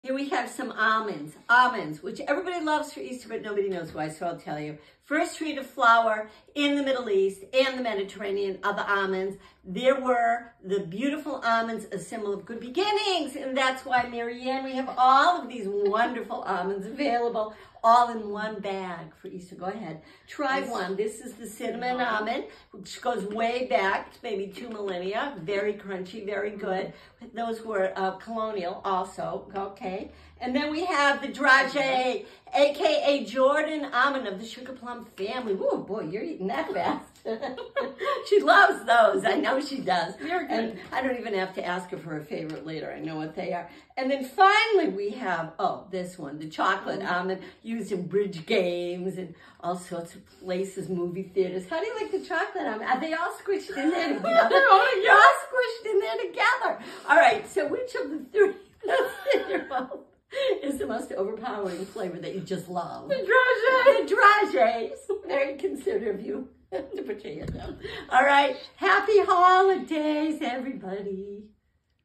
Here we have some almonds. Almonds, which everybody loves for Easter, but nobody knows why, so I'll tell you. First treat of flour in the Middle East and the Mediterranean are the almonds. There were the beautiful almonds, a symbol of good beginnings, and that's why, Marianne, we have all of these wonderful almonds available, all in one bag for Easter. Go ahead. Try one. This is the cinnamon almond, which goes way back, maybe 2 millennia. Very crunchy, very good. Those were colonial also, okay? And then we have the dragée, a.k.a. Jordan almond of the sugar plum family. Oh, boy, you're eating that fast. She loves those. I know she does. You're good. And I don't even have to ask her for a favorite later. I know what they are. And then finally we have, oh, this one, the chocolate almond, used in bridge games and all sorts of places, movie theaters. How do you like the chocolate almond? Are they all squished in there together? They're all together. They're all squished in there together. All right, so which of the three that's in your mouth is the most overpowering flavor that you just love? The dragée. The dragées. Very considerate of you to put your hand down. All right. Happy holidays, everybody.